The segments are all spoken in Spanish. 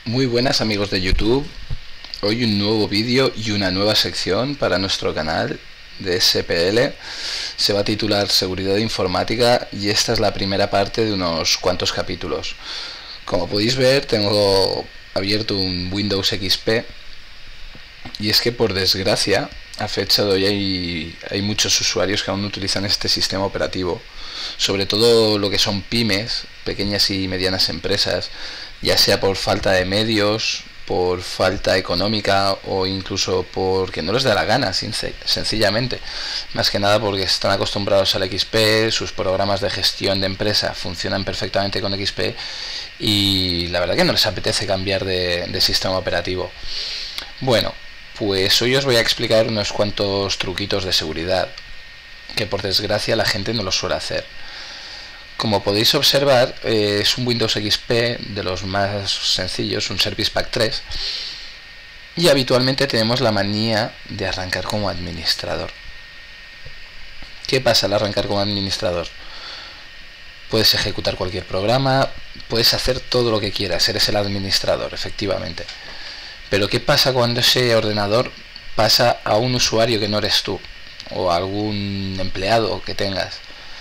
Muy buenas amigos de YouTube, hoy un nuevo vídeo y una nueva sección para nuestro canal de SPL. Se va a titular Seguridad Informática y esta es la primera parte de unos cuantos capítulos. Como podéis ver, tengo abierto un Windows XP y es que por desgracia a fecha de hoy hay muchos usuarios que aún utilizan este sistema operativo, sobre todo lo que son pymes, pequeñas y medianas empresas, ya sea por falta de medios, por falta económica o incluso porque no les da la gana, sencillamente. Más que nada porque están acostumbrados al XP, sus programas de gestión de empresa funcionan perfectamente con XP y la verdad que no les apetece cambiar de sistema operativo. Bueno, pues hoy os voy a explicar unos cuantos truquitos de seguridad que por desgracia la gente no lo suele hacer. Como podéis observar, es un Windows XP de los más sencillos, un Service Pack 3, y habitualmente tenemos la manía de arrancar como administrador. ¿Qué pasa al arrancar como administrador? Puedes ejecutar cualquier programa, puedes hacer todo lo que quieras, eres el administrador, efectivamente. Pero ¿qué pasa cuando ese ordenador pasa a un usuario que no eres tú, o a algún empleado que tengas?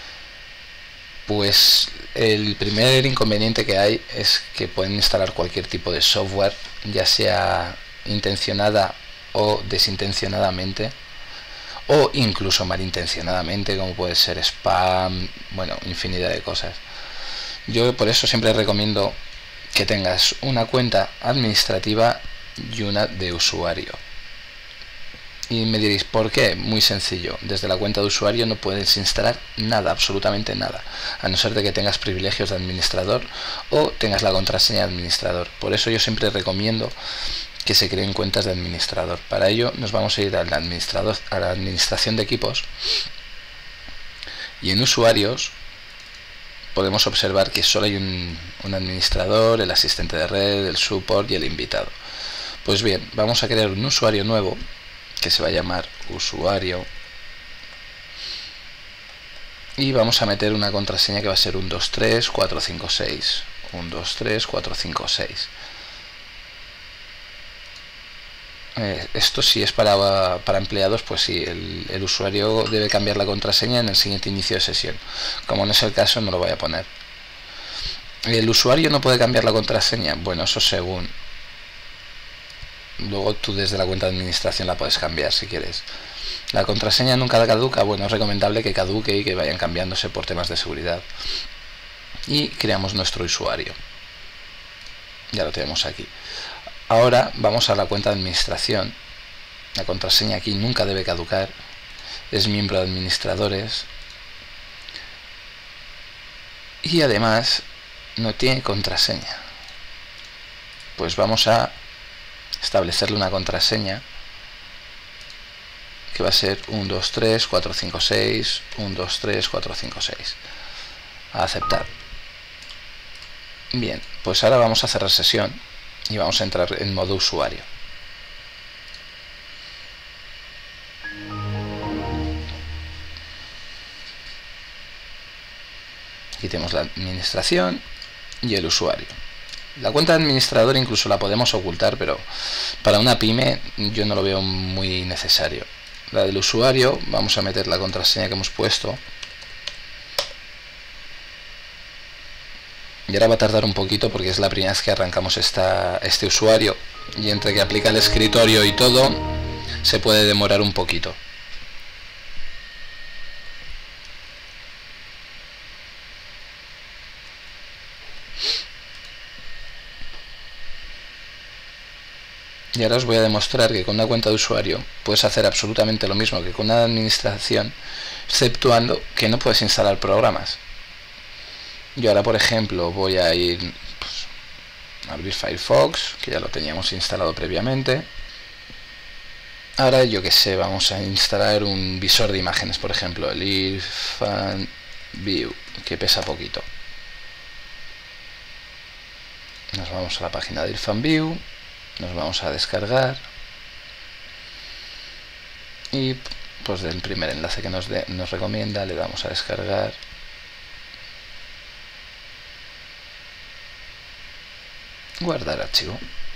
Pues el primer inconveniente que hay es que pueden instalar cualquier tipo de software, ya sea intencionada o desintencionadamente, o incluso malintencionadamente, como puede ser spam, bueno, infinidad de cosas. Yo por eso siempre recomiendo que tengas una cuenta administrativa y una de usuario. Y me diréis, ¿por qué? Muy sencillo. Desde la cuenta de usuario no puedes instalar nada, absolutamente nada, a no ser de que tengas privilegios de administrador o tengas la contraseña de administrador. Por eso yo siempre recomiendo que se creen cuentas de administrador. Para ello nos vamos a ir al administrador, a la administración de equipos, y en usuarios podemos observar que solo hay un administrador, el asistente de red, el support y el invitado. Pues bien, vamos a crear un usuario nuevo que se va a llamar usuario y vamos a meter una contraseña que va a ser 123456 123456. Esto si es para empleados, pues sí, el usuario debe cambiar la contraseña en el siguiente inicio de sesión. Como no es el caso, no lo voy a poner. ¿El usuario no puede cambiar la contraseña? Bueno, eso según. Luego tú desde la cuenta de administración la puedes cambiar si quieres. La contraseña nunca caduca. Bueno, es recomendable que caduque y que vayan cambiándose por temas de seguridad. Y creamos nuestro usuario. Ya lo tenemos aquí. Ahora vamos a la cuenta de administración. La contraseña aquí nunca debe caducar. Es miembro de administradores. Y además no tiene contraseña. Pues vamos a establecerle una contraseña que va a ser 123456 123456. A aceptar. Bien, pues ahora vamos a cerrar sesión y vamos a entrar en modo usuario. Aquí tenemos la administración y el usuario. La cuenta de administrador incluso la podemos ocultar, pero para una pyme yo no lo veo muy necesario. La del usuario, vamos a meter la contraseña que hemos puesto. Y ahora va a tardar un poquito porque es la primera vez que arrancamos este usuario. Y entre que aplica el escritorio y todo, se puede demorar un poquito. Y ahora os voy a demostrar que con una cuenta de usuario puedes hacer absolutamente lo mismo que con una administración, exceptuando que no puedes instalar programas. Yo ahora, por ejemplo, voy a ir a abrir Firefox, que ya lo teníamos instalado previamente. Ahora, yo que sé, vamos a instalar un visor de imágenes, por ejemplo, el Irfan View, que pesa poquito. Nos vamos a la página de Irfan View. Nos vamos a descargar y pues del primer enlace que nos recomienda le damos a descargar. Guardar archivo.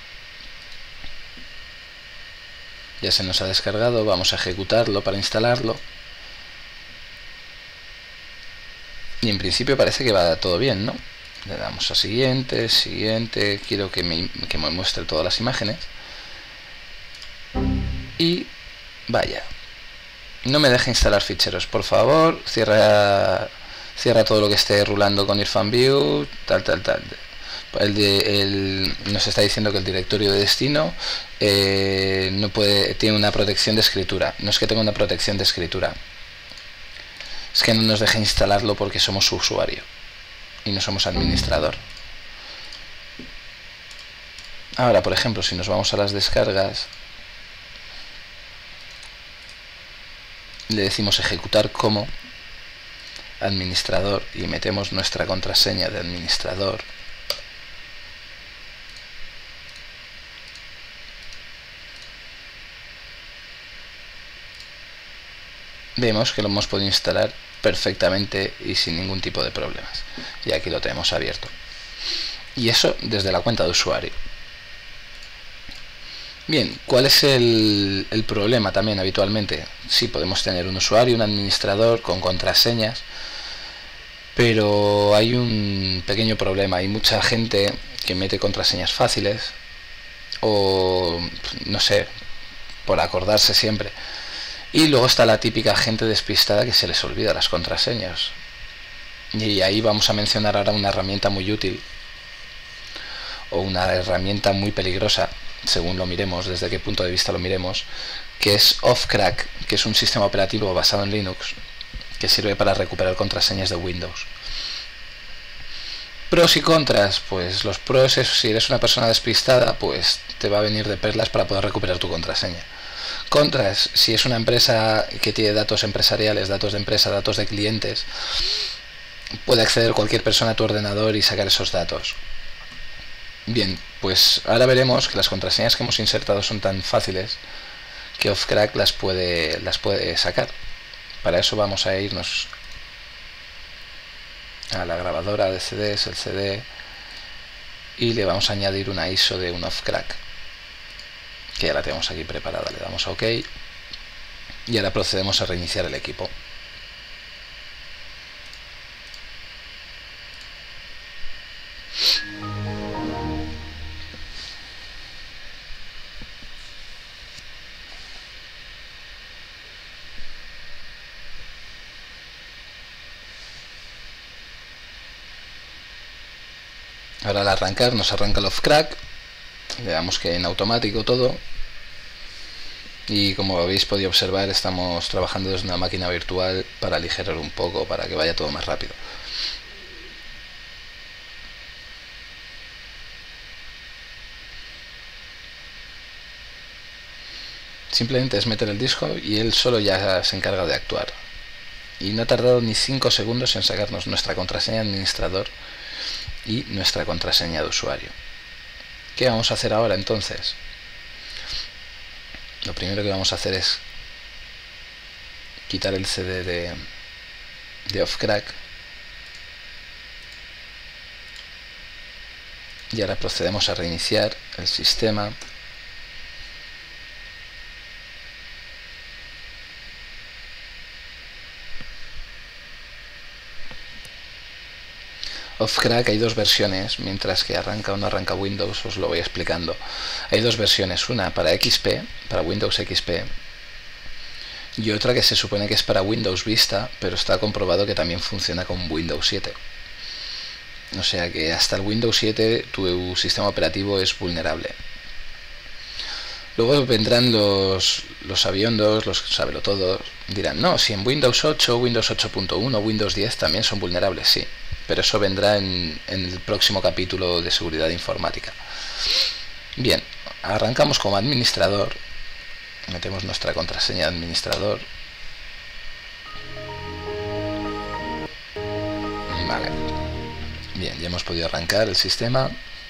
Ya se nos ha descargado, vamos a ejecutarlo para instalarlo. Y en principio parece que va todo bien, ¿no? Le damos a siguiente, siguiente, quiero que me muestre todas las imágenes. Y vaya. No me deja instalar ficheros, por favor, cierra todo lo que esté rulando con Irfan View, tal. Nos está diciendo que el directorio de destino no puede, tiene una protección de escritura. No es que tenga una protección de escritura, es que no nos deja instalarlo porque somos usuario y no somos administrador. Ahora, por ejemplo, si nos vamos a las descargas, le decimos ejecutar como administrador y metemos nuestra contraseña de administrador. Vemos que lo hemos podido instalar perfectamente y sin ningún tipo de problemas. Y aquí lo tenemos abierto. Y eso desde la cuenta de usuario. Bien, ¿cuál es el problema también habitualmente? Sí, podemos tener un usuario, un administrador con contraseñas, pero hay un pequeño problema. Hay mucha gente que mete contraseñas fáciles o, no sé, por acordarse siempre. Y luego está la típica gente despistada que se les olvida las contraseñas. Y ahí vamos a mencionar ahora una herramienta muy útil o una herramienta muy peligrosa, según lo miremos, desde qué punto de vista lo miremos, que es Offcrack, que es un sistema operativo basado en Linux que sirve para recuperar contraseñas de Windows. Pros y contras, pues los pros es si eres una persona despistada, pues te va a venir de perlas para poder recuperar tu contraseña. Contras, si es una empresa que tiene datos empresariales, datos de empresa, datos de clientes, puede acceder cualquier persona a tu ordenador y sacar esos datos. Bien, pues ahora veremos que las contraseñas que hemos insertado son tan fáciles que Offcrack las puede sacar. Para eso vamos a irnos a la grabadora de CDs, el CD, y le vamos a añadir una ISO de un Offcrack, que ya la tenemos aquí preparada. Le damos a OK y ahora procedemos a reiniciar el equipo. Ahora al arrancar nos arranca el Offcrack, le damos que en automático todo, y como habéis podido observar estamos trabajando desde una máquina virtual para aligerar un poco, para que vaya todo más rápido. Simplemente es meter el disco y él solo ya se encarga de actuar. Y no ha tardado ni 5 segundos en sacarnos nuestra contraseña de administrador y nuestra contraseña de usuario. ¿Qué vamos a hacer ahora entonces? Lo primero que vamos a hacer es quitar el CD de Offcrack y ahora procedemos a reiniciar el sistema. Offcrack hay dos versiones, mientras que arranca o no arranca Windows, os lo voy explicando. Hay dos versiones, una para XP, para Windows XP, y otra que se supone que es para Windows Vista, pero está comprobado que también funciona con Windows 7. O sea que hasta el Windows 7 tu sistema operativo es vulnerable. Luego vendrán los sabiondos, los sabelotodos, dirán, no, si en Windows 8, Windows 8.1, Windows 10 también son vulnerables, sí. Pero eso vendrá en el próximo capítulo de seguridad informática. Bien, arrancamos como administrador, metemos nuestra contraseña de administrador. Vale. Bien, ya hemos podido arrancar el sistema.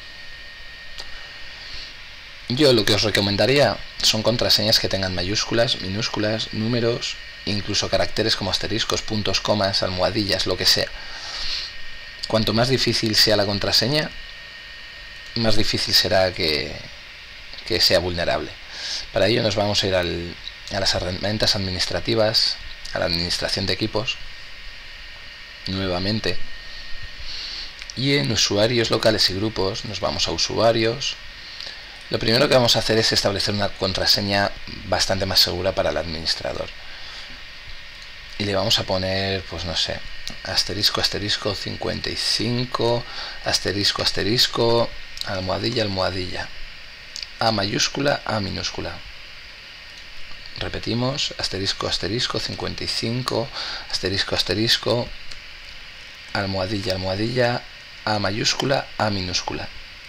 Yo lo que os recomendaría son contraseñas que tengan mayúsculas, minúsculas, números, incluso caracteres como asteriscos, puntos, comas, almohadillas, lo que sea. Cuanto más difícil sea la contraseña, más difícil será que sea vulnerable. Para ello nos vamos a ir a las herramientas administrativas, a la administración de equipos, nuevamente, y en usuarios locales y grupos nos vamos a usuarios. Lo primero que vamos a hacer es establecer una contraseña bastante más segura para el administrador, y le vamos a poner, pues no sé, asterisco asterisco 55 asterisco asterisco almohadilla almohadilla, A mayúscula, A minúscula. Repetimos, asterisco asterisco 55 asterisco asterisco almohadilla almohadilla, A mayúscula, A minúscula.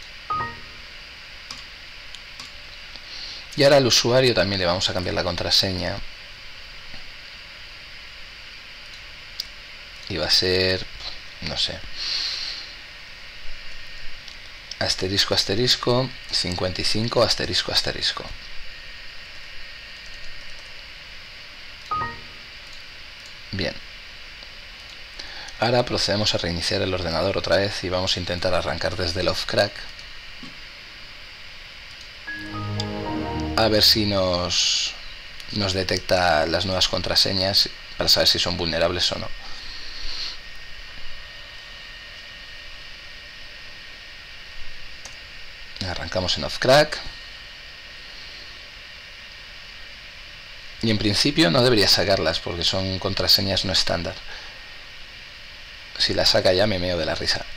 Y ahora al usuario también le vamos a cambiar la contraseña, y va a ser, no sé, asterisco asterisco 55 asterisco asterisco. Bien, ahora procedemos a reiniciar el ordenador otra vez y vamos a intentar arrancar desde el off-crack, a ver si nos detecta las nuevas contraseñas para saber si son vulnerables o no. Arrancamos en off-crack y en principio no debería sacarlas porque son contraseñas no estándar. Si las saca ya me meo de la risa.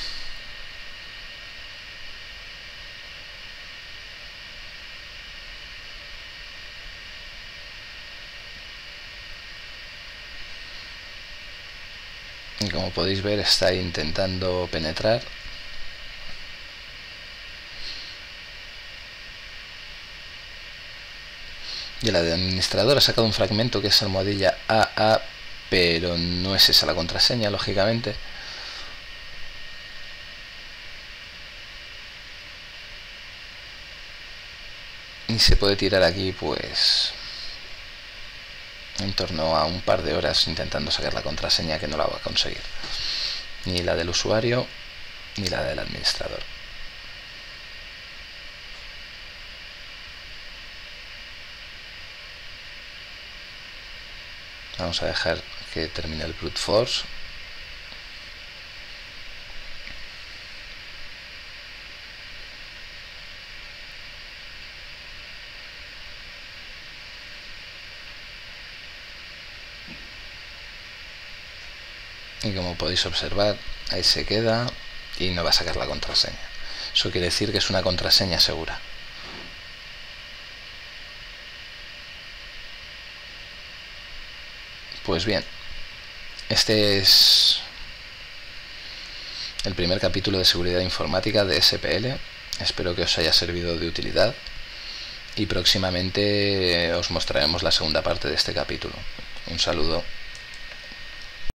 Y como podéis ver, está intentando penetrar. Y el administrador ha sacado un fragmento que es almohadilla AA, pero no es esa la contraseña, lógicamente. Y se puede tirar aquí pues en torno a un par de horas intentando sacar la contraseña, que no la va a conseguir, ni la del usuario ni la del administrador. Vamos a dejar que termine el brute force. Y como podéis observar, ahí se queda y no va a sacar la contraseña. Eso quiere decir que es una contraseña segura. Pues bien, este es el primer capítulo de seguridad informática de SPL. Espero que os haya servido de utilidad y próximamente os mostraremos la segunda parte de este capítulo. Un saludo.